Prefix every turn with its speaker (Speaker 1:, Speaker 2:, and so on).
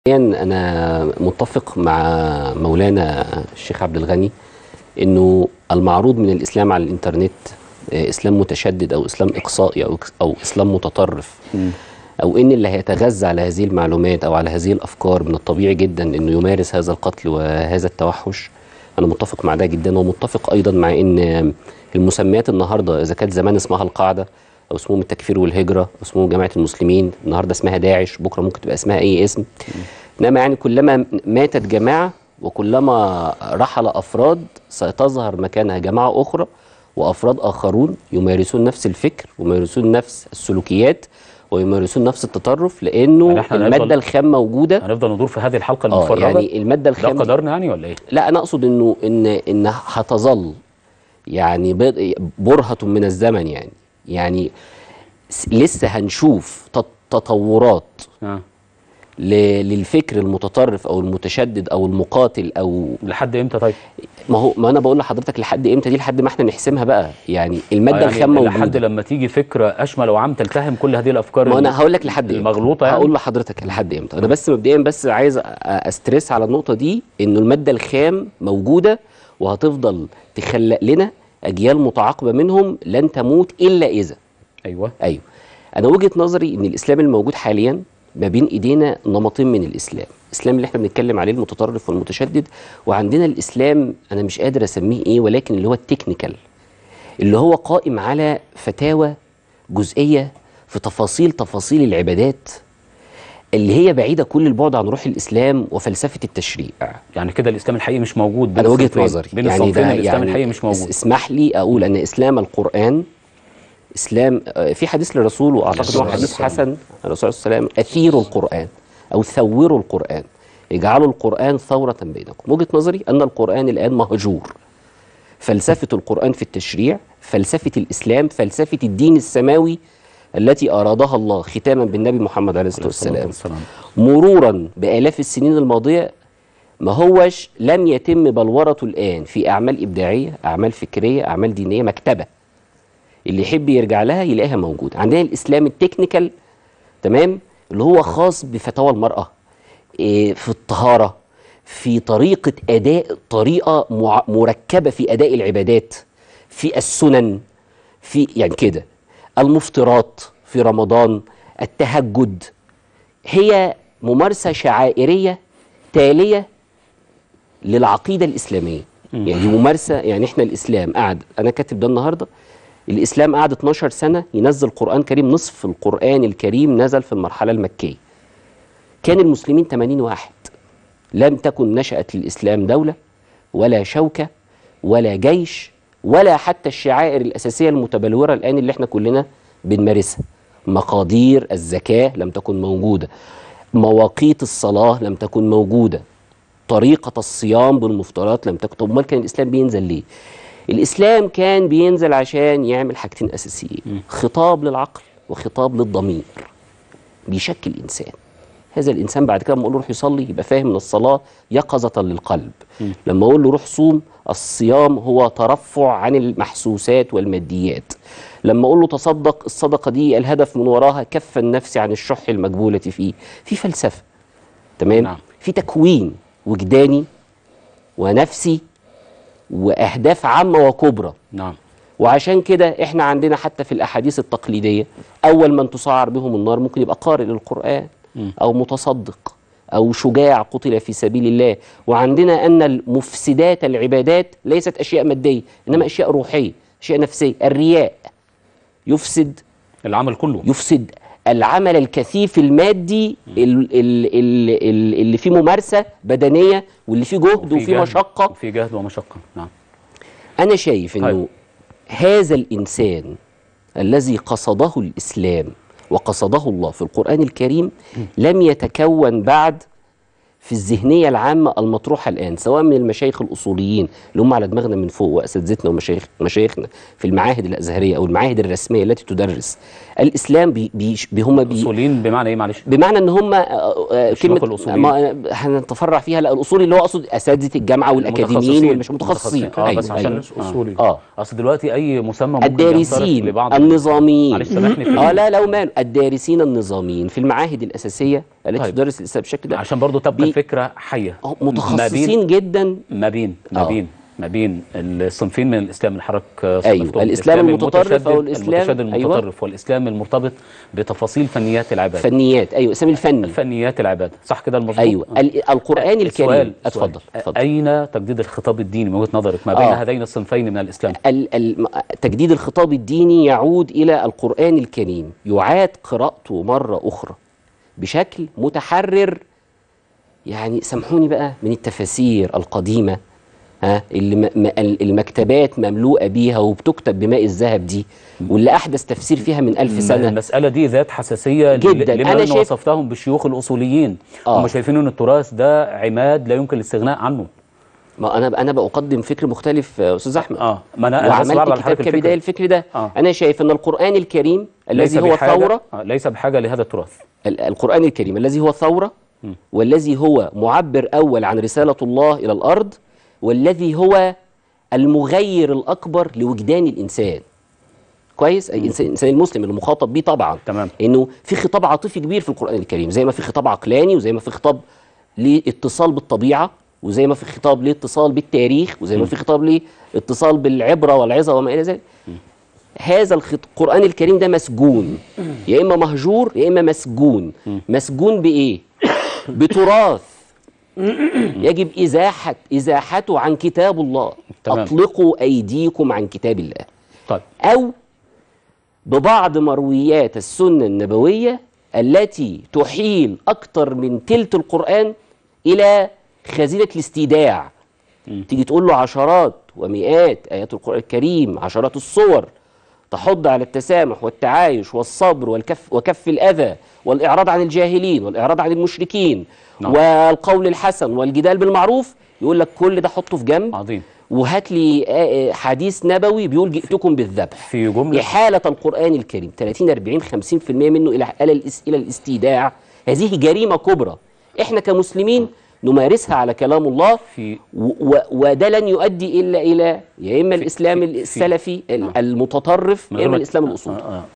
Speaker 1: أنا متفق مع مولانا الشيخ عبد الغني إنه المعروض من الإسلام على الإنترنت إسلام متشدد أو إسلام إقصائي أو إسلام متطرف، أو إن اللي هيتغذى على هذه المعلومات أو على هذه الأفكار من الطبيعي جدا إنه يمارس هذا القتل وهذا التوحش. أنا متفق مع ده جدا، ومتفق أيضا مع إن المسميات النهاردة إذا كانت زمان اسمها القاعدة أو اسمهم التكفير والهجرة أو اسمهم جماعة المسلمين، النهاردة اسمها داعش، بكرة ممكن تبقى اسمها أي اسم. إنما يعني كلما ماتت جماعة وكلما رحل أفراد سيتظهر مكانها جماعة أخرى وأفراد آخرون يمارسون نفس الفكر ويمارسون نفس السلوكيات ويمارسون نفس التطرف، لأنه المادة الخام موجودة.
Speaker 2: هنفضل ندور في هذه الحلقة المفرغة.
Speaker 1: يعني المادة الخام
Speaker 2: ده قدرنا يعني ولا إيه؟
Speaker 1: لا، أنا أقصد إن هتظل يعني برهة من الزمن، يعني لسه هنشوف تطورات للفكر المتطرف او المتشدد او المقاتل. او
Speaker 2: لحد امتى طيب؟
Speaker 1: ما انا بقول لحضرتك لحد امتى دي، لحد ما احنا نحسمها بقى. يعني الماده الخام موجوده
Speaker 2: لحد لما تيجي فكره اشمل وعام تلتهم كل هذه الافكار.
Speaker 1: ما انا هقول لك لحد
Speaker 2: المغلوطه يعني.
Speaker 1: هقول لحضرتك لحد امتى. انا بس مبدئيا عايز استرس على النقطه دي، انه الماده الخام موجوده وهتفضل تخلق لنا اجيال متعاقبه منهم لن تموت الا اذا.
Speaker 2: ايوه
Speaker 1: انا وجهه نظري ان الاسلام الموجود حاليا ما بين ايدينا نمطين من الاسلام. الاسلام اللي احنا بنتكلم عليه المتطرف والمتشدد، وعندنا الاسلام انا مش قادر اسميه ايه، ولكن اللي هو التكنيكال، اللي هو قائم على فتاوى جزئيه في تفاصيل العبادات اللي هي بعيده كل البعد عن روح الاسلام وفلسفه التشريع.
Speaker 2: يعني كده الاسلام الحقيقي مش موجود.
Speaker 1: انا وجهه نظري
Speaker 2: بين الصنفين الاسلام الحقيقي مش موجود.
Speaker 1: اسمح لي اقول ان اسلام القران اسلام في حديث للرسول، واعتقد هو حديث حسن، الرسول صلى الله عليه وسلم: اثيروا القران او ثوروا القران، اجعلوا القران ثوره بينكم. وجهه نظري ان القران الان مهجور. فلسفه القران في التشريع، فلسفه الاسلام، فلسفه الدين السماوي التي ارادها الله ختاما بالنبي محمد عليه الصلاه والسلام، مرورا بالاف السنين الماضيه، ما هوش لم يتم بلورته الان في اعمال ابداعيه، اعمال فكريه، اعمال دينيه، مكتبه اللي يحب يرجع لها يلاقيها موجود. عندنا الإسلام التكنيكال، تمام، اللي هو خاص بفتاوى المرأة، في الطهارة، في طريقة أداء، طريقة مركبة في أداء العبادات، في السنن، في يعني كده المفطرات في رمضان، التهجد، هي ممارسة شعائرية تالية للعقيدة الإسلامية. يعني ممارسة، يعني احنا الإسلام قعد، أنا كاتب ده النهاردة، الإسلام قعد 12 سنة ينزل قرآن كريم، نصف القرآن الكريم نزل في المرحلة المكية. كان المسلمين 80 واحد، لم تكن نشأت للإسلام دولة ولا شوكة ولا جيش ولا حتى الشعائر الأساسية المتبلورة الآن اللي احنا كلنا بنمارسها. مقادير الزكاة لم تكن موجودة، مواقيت الصلاة لم تكن موجودة، طريقة الصيام بالمفطرات لم تكن. طب امال كان الإسلام بينزل ليه؟ الإسلام كان بينزل عشان يعمل حاجتين أساسيين: خطاب للعقل وخطاب للضمير، بيشكل إنسان. هذا الإنسان بعد كده لما أقول له روح يصلي يبقى فاهم من الصلاة يقظة للقلب. لما أقول له روح صوم، الصيام هو ترفع عن المحسوسات والماديات. لما أقول له تصدق، الصدقة دي الهدف من وراها كف النفس عن الشح المجبولة فيه. في فلسفة، تمام؟ في تكوين وجداني ونفسي وأهداف عامة وكبرى. وعشان كده احنا عندنا حتى في الأحاديث التقليدية أول من تسعر بهم النار ممكن يبقى قارئ للقرآن أو متصدق أو شجاع قتل في سبيل الله. وعندنا أن المفسدات العبادات ليست أشياء مادية، إنما أشياء روحية، أشياء نفسية. الرياء يفسد
Speaker 2: العمل كله،
Speaker 1: يفسد العمل الكثيف المادي اللي فيه ممارسة بدنية واللي فيه جهد وفيه مشقة،
Speaker 2: وفيه جهد ومشقة.
Speaker 1: أنا شايف أنه هذا الإنسان الذي قصده الإسلام وقصده الله في القرآن الكريم لم يتكون بعد في الذهنية العامة المطروحة الآن، سواء من المشايخ الأصوليين اللي هم على دماغنا من فوق وأساتذتنا ومشايخنا في المعاهد الأزهرية أو المعاهد الرسمية التي تدرس الإسلام. هم
Speaker 2: أصوليين بمعنى إيه معلش؟
Speaker 1: بمعنى إن هم كلمة هنتفرع فيها. لا، الأصولي اللي هو أقصد أساتذة الجامعة والأكاديميين والمش متخصصين.
Speaker 2: بس عشان أصولي. أصل دلوقتي أي مسمى ممكن
Speaker 1: الدارسين النظاميين.
Speaker 2: معلش سامحني
Speaker 1: لا وماله، الدارسين النظاميين في المعاهد الأساسية التي
Speaker 2: طيب.
Speaker 1: تدرس الاسلام بالشكل ده،
Speaker 2: عشان برضو تبقى الفكره حيه،
Speaker 1: متخصصين جدا
Speaker 2: ما بين الصنفين من الاسلام اللي حضرتك
Speaker 1: ايوه، الاسلام المتطرف او الاسلام
Speaker 2: المتطرف، والاسلام المرتبط بتفاصيل فنيات العباده.
Speaker 1: فنيات، ايوه، الاسلام الفني،
Speaker 2: فنيات العباده، صح كده المظبوط؟
Speaker 1: ايوه. القران الكريم، اتفضل.
Speaker 2: اين تجديد الخطاب الديني من وجهه نظرك ما بين هذين الصنفين من الاسلام؟
Speaker 1: تجديد الخطاب الديني يعود الى القران الكريم، يعاد قراءته مره اخرى بشكل متحرر، يعني سامحوني بقى، من التفاسير القديمه اللي المكتبات مملوءه بيها وبتكتب بماء الذهب دي، واللي احدث تفسير فيها من 1000 سنه.
Speaker 2: المساله دي ذات حساسيه
Speaker 1: جدا.
Speaker 2: لمن وصفتهم بالشيوخ الاصوليين. هم شايفين ان التراث ده عماد لا يمكن الاستغناء عنه.
Speaker 1: ما انا بقدم فكر مختلف يا استاذ احمد.
Speaker 2: ما انا
Speaker 1: وعملت كتاب كبدايه الفكر ده. انا شايف ان القران الكريم الذي هو ثوره،
Speaker 2: ليس بحاجه لهذا التراث.
Speaker 1: القران الكريم الذي هو ثوره، والذي هو معبر اول عن رساله الله الى الارض، والذي هو المغير الأكبر لوجدان الإنسان. كويس؟ الإنسان المسلم اللي مخاطب بيه طبعا.
Speaker 2: تمام.
Speaker 1: إنه في خطاب عاطفي كبير في القرآن الكريم، زي ما في خطاب عقلاني، وزي ما في خطاب لاتصال بالطبيعة، وزي ما في خطاب لاتصال بالتاريخ، وزي ما في خطاب لاتصال بالعبرة والعظة وما إلى ذلك. هذا القرآن الكريم ده مسجون، يا إما مهجور يا إما مسجون. مسجون بإيه؟ بتراث يجب إزاحته عن كتاب الله.
Speaker 2: تمام.
Speaker 1: أطلقوا أيديكم عن كتاب الله.
Speaker 2: طيب.
Speaker 1: أو ببعض مرويات السنة النبوية التي تحيل أكثر من تلت القرآن إلى خزينة الاستيداع. تيجي تقول له عشرات ومئات آيات القرآن الكريم، عشرات الصور تحض على التسامح والتعايش والصبر وكف الأذى والإعراض عن الجاهلين والإعراض عن المشركين. نعم. والقول الحسن والجدال بالمعروف، يقول لك كل ده حطه في جنب.
Speaker 2: عظيم.
Speaker 1: وهات لي حديث نبوي بيقول جئتكم بالذبح.
Speaker 2: في جملة
Speaker 1: إحالة القرآن الكريم 30 40 50% منه إلى الاستيداع. هذه جريمة كبرى إحنا كمسلمين نمارسها على كلام الله، وده لن يؤدي إلا إلى يا إما الإسلام السلفي المتطرف يا إما الإسلام الأصولي.